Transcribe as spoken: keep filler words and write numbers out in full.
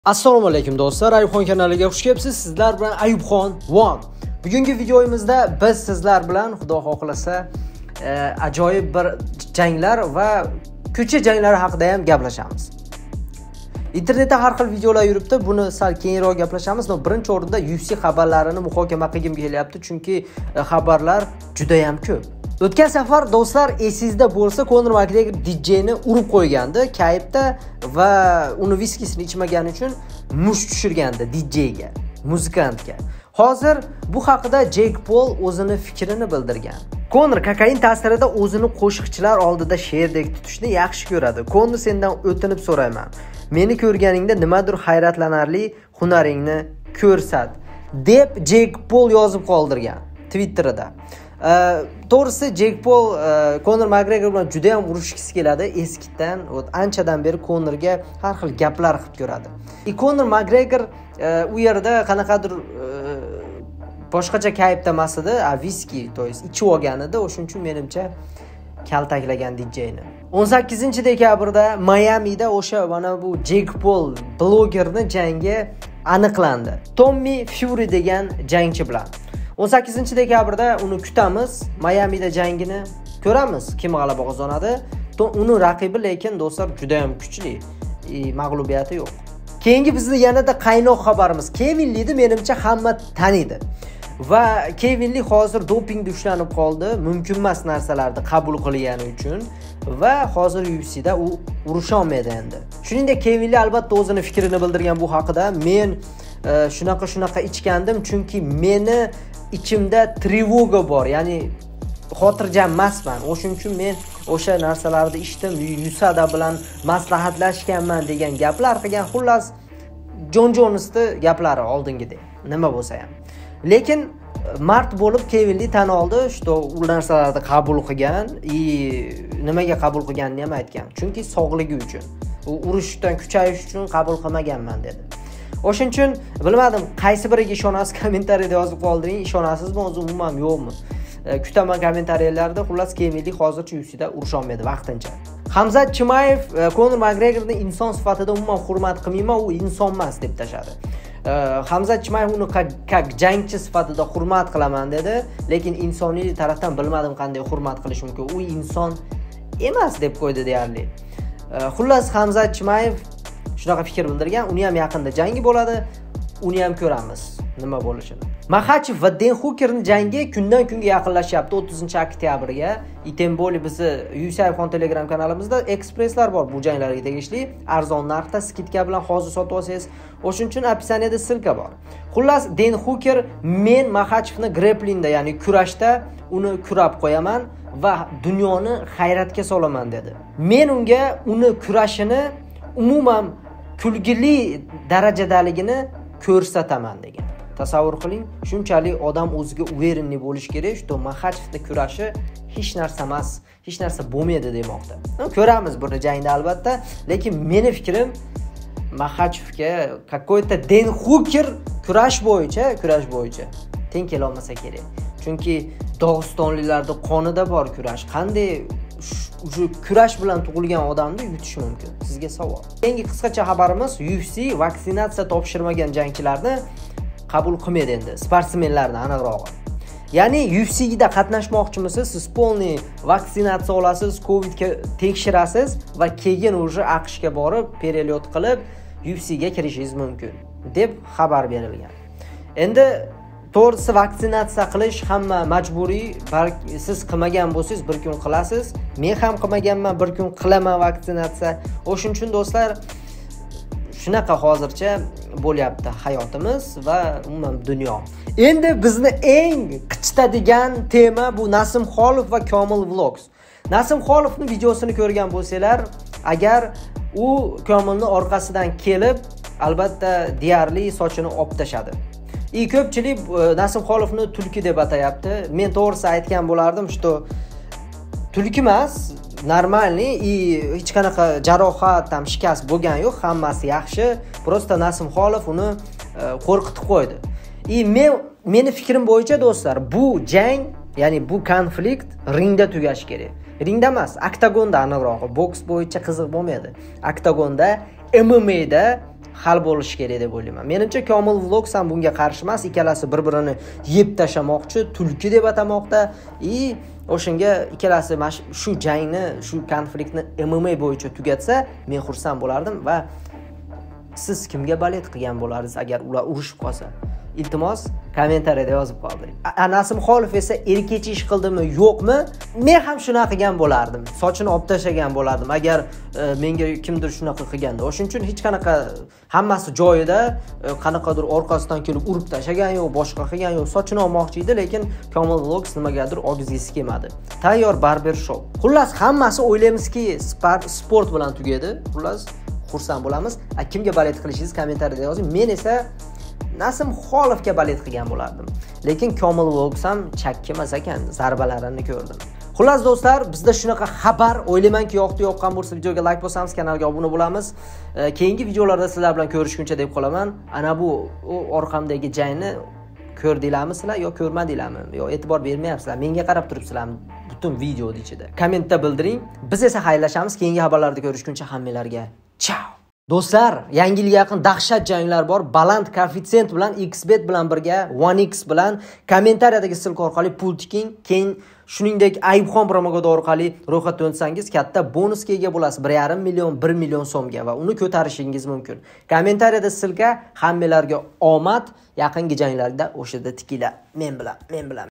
Assalomu alaykum do'stlar, Ayubxon kanaliga xush kelibsiz. Sizlar bilan Ayubxon One. Bugungi videomizda biz sizlar bilan Xudo xohlasa e, ajoyib bir janglar va ko'cha janglari haqida ham gaplashamiz. Internetda har xil videolar yuribdi. Buni sal keyinroq gaplashamiz. No, birinchi o'rinda U F C xabarlarini muhokama qilgim kelyapti, chunki e, xabarlar juda ham ko'p. O'tgan safar do'stlar esingizda bo'lsa, Conor McGregor D J'ni urib qo'ygandi kayibda va uni viskisini ichmagani uchun mush tushirgandi D J'ga, muzikantga. Hozir bu haqida Jake Paul o'zini fikrini bildirgan. Conor kokain ta'sirida o'zini qo'shiqchilar oldida sherdek tutishni yaxshi ko'radi. Conor, sendan o'tinib so'rayman. Meni ko'rganingda nimadir hayratlanarli hunaringni ko'rsat, deb Jake Paul yozib qoldirgan Twitterida. Uh, To'g'risi Jake Paul uh, Conor McGregor bilan juda ham urushgisi keladi. Eskidan, anchadan beri Conorga har xil gaplar qilib ko'radi. E, Conor McGregor uh, u yerda qanaqadir uh, boshqacha kayibda emas edi, a viski, to есть ichib olgan edi. O'shuning uchun menimcha kaltaklagan D J'ni. o'n sakkizinchi dekabrda Miami'da o'sha mana bu Jake Paul blogerni jangi aniqlandi. Tommy Fury degan jangchi bilan. o'n sakkizinchi dekabrda uni kutamiz. Miami'da jangini ko'ramiz. Kim g'alaba qozonadi? Uni raqibi lekin do'stlar juda ham kuchli. E, mag'lubiyati yo'q. Keyingi bizning yanada qaynoq xabarimiz. Kevin Li'ni menimcha hamma taniydi. Va Kevin Li hozir dopingda ushlanib qoldi. Mumkin emas narsalarni qabul qilgani uchun va hozir U F C'da u urusha olmaydi endi. Shuningdek, Kevin Li albatta o'zini fikrini bildirgan bu haqida. Men e, shunaqa shunaqa ichgandim, chunki meni ichimda trevoga bor, ya'ni xotirjam emasman. O'shuning uchun men o'sha narsalarni ichdim, Yusada bilan maslahatlashganman degan gaplar qilgan. Xullas, Jon Jonsni gaplari oldingidek, nima bo'lsa ham. Lekin mart bo'lib Kevin Li tan oldi, что u narsalarni qabul qilgan, и nimaga qabul qilganini ham aytgan. Chunki sog'ligi uchun, u urushdan kuchayish uchun qabul qilmaganman dedi. O'shuning uchun bilmadim, qaysi biriga ishonasiz, kommentariyada yozib qoldiring. Ishonasizmi, o'zi umuman yo'qmi? E, kutaman kommentariyalarda. Xullas, Kevin Li hozircha U F C'da urusha olmaydi vaqtincha. Hamzat Chimayev e, Conor McGregorni inson sifatida umuman hurmat qilmayman, u inson emas deb tashadi. E, Hamzat Chimayev uni как jangchi sifatida hurmat qilaman dedi, lekin insoniy tarafdan bilmadim qanday hurmat qilish mumkin. U inson emas deb qo'ydi deyarli. E, xullas, Hamzat Chimayev shunaqa fikr bildirgan. Uni ham yaqinda jangi bo'ladi. Uni ham ko'ramiz nima bo'lishini. Maxachev va Den Hookerning jangi kundan kunga yaqinlashyapti, o'ttizinchi oktyabrga. Itemboli bizni U F C Ayubxon Telegram kanalimizda ekspresslar bor bu janglarga tegishli. Arzon narxda skidka bilan hozir sotib olsangiz, o'shuning uchun opsiyaniyada silka bor. Xullas, Den Hooker men Maxachevni grapplingda, ya'ni kurashda uni kurab qo'yaman va dunyoni hayratga solaman dedi. Men unga uni kurashini umuman kulgili darajadaligini ko'rsataman degan. Tasavvur qiling, shunchalik odam o'ziga uverenli bo'lish kerak, что Maxachevni kurashi hech narsa emas, hech narsa bo'lmaydi demoqda. Ko'ramiz buni jangda albatta, lekin meni fikrim Maxachevga какой-то Den Hooker kurash bo'yicha, kurash bo'yicha teng kela olmasa kerak. Chunki Dog'istonliklarda qonida bor kurash. Qanday shu kurash bilan tug'ilgan odamni yutish mumkin? Sizga savol. Keyingi qisqacha xabarimiz, U F C vaksinatsiya topshirmagan jangchilarni qabul qilmaydi endi, sportsmenlarni aniqrog'i. Ya'ni U F C'da qatnashmoqchimisiz, siz polniy vaksinatsiya olasiz, Covidga tekshirasiz va keyin уже AQShga borib, перелет qilib U F C'ga kirishingiz mumkin deb xabar berilgan. Endi to'g'risi vaksinatsiya qilish hamma majburiy. Siz qilmagan bo'lsangiz bir kun qilasiz. Men ham qilmaganman, bir kun qilaman vaksinatsiya. O'shuning uchun do'stlar, shunaqa hozircha bo'lyapti hayotimiz va umuman dunyo. Endi bizni eng qichitadigan tema bu Nasim Xolov va Komil Vlogs. Nasim Xolovning videosini ko'rgan bo'lsanglar, agar u Komilni orqasidan kelib, albatta deyarli sochini olib tashadi. И ko'pchilik Nasim Xolovni tulki deb atayapti. Men to'g'risi aytgan bo'lardim, что tulki emas, normalniy, и hech qanaqa jarohat, ham shikast bo'lgan yo'q, hammasi yaxshi. Просто Nasim Xolov uni qo'rqitib qo'ydi. И men meni fikrim bo'yicha do'stlar, bu jang, ya'ni bu konflikt ringda tugashi kerak. Ringda emas, oktagonda aniqrog'i. Boks bo'yicha qiziq bo'lmaydi. Oktagonda M M A da hal bo'lishi kerak deb o'ylayman. Menimcha Komil Vlogs ham bunga qarshi emas, ikkalasi bir-birini yeb tashlamoqchi, tulki deb atamoqda. И o'shanga ikkalasi shu jangni, shu konfliktni M M A bo'yicha tugatsa, men xursand bo'lardim va siz kimga balet qilgan bo'lardingiz agar ular urushib qolsa? Iltimos kommentariyada yozib qoldiring. Nasim Xolov esa erkechi ish qildimi, yo'qmi? Men ham shunaqa qilgan bo'lardim. Sochini olib tashlagan bo'lardim agar e, menga kimdir shunaqa qilganda. O'shuning uchun hech qanaqa hammasi joyida, e, qanaqadir orqasidan kelib urib tashlagan yo'q, boshqa qilgan yo'q. Sochini olmoqchi edi, lekin Komil Vlogs nimagadir ogizgisi kelmadi. Tayyor barber shop. Xullas hammasi o'ylaymizki, sport bilan tugadi. Xullas xursand bo'lamiz. Kimga balet qilishingizni kommentariyada yozing. Men esa Nasim Xolovga balet qilgan bo'lardim. Lekin Komil Vlogs ham chakki emas ekan, zarbalarini ko'rdim. Xullas do'stlar, bizda shunaqa xabar. O'ylaymanki yoqdi, yoqqan bo'lsa videoga like bosamiz, kanalga obuna bo'lamiz. E, keyingi videolarda sizlar bilan ko'rishguncha deb qolaman. Ana bu u orqamdagi jangni ko'rdinglarmi sizlar yo ko'rmadinglarmi? Yo e'tibor bermayapsizlar? Menga qarab turibsizlarmi butun video ichida? Kommentda bildiring. Biz esa xayrlashamiz. Keyingi xabarlarda ko'rishguncha hammalarga ciao. Do'stlar, yangi yilga yaqin dahshat janglar bor. Baland koeffitsient bilan Xbet bilan birga one X bilan kommentariyadagi silka orqali pul tiking. Keyin shuningdek Ayubxon promokodi orqali ro'yxatga o'tsangiz katta bonusga ega bo'lasiz. bir yarim million, bir million so'mga va uni ko'tarishingiz mumkin. Kommentariyada silka. Hammalarga omad. Yaqingi janglarda o'shada tikinglar. Men bilan, men bilan